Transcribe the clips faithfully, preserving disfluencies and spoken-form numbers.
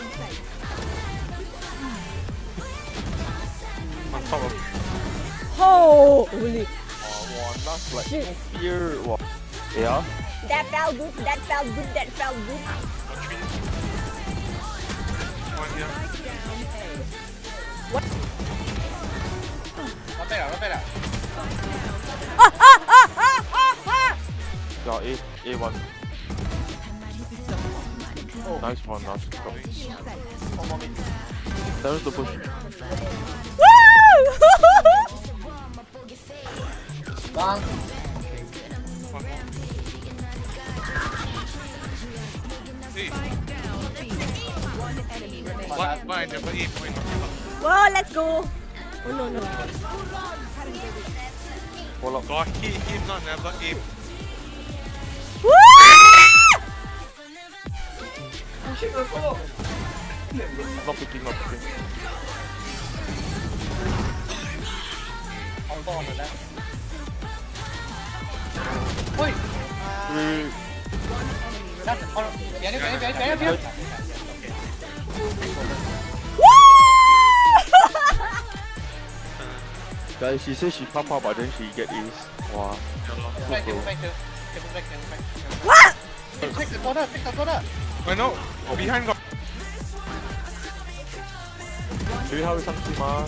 On top of. Holy. Oh, wow, that's like so fear. Wow. Yeah. That felt good. That felt good. That felt good. One here. What? Nó tay nào, nó tay nào. Ah, ah, ah, ah, ah, ah. Yeah, A, A one. Oh. Nice one, nice. Go. One more mid. There's the push. Woo! Bang. One more. Hey. One, one, never aim. Point. Whoa, let's go. Oh no no. Hold up. God, he, he not never aim. Woo! Not picking, not picking. Không có rồi đó. Ui. Wait, Đó, con bé đi, bé bé bé bé. guys, she said she pop up, but then she get A's. Wow. Back, back, back, back, back. What? Take the corner, take the corner. I know. Behind got. Maybe how is something, ma?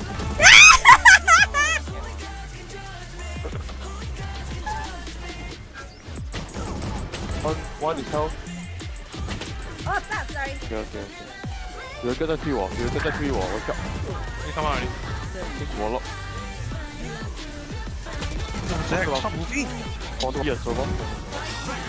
One, one is health. Oh, stop, sorry. Okay, okay, okay. 有人跟在推我，有人跟在推我，我靠！ 你come on. 我咯， Zach, stop moving. 我都一人做咯。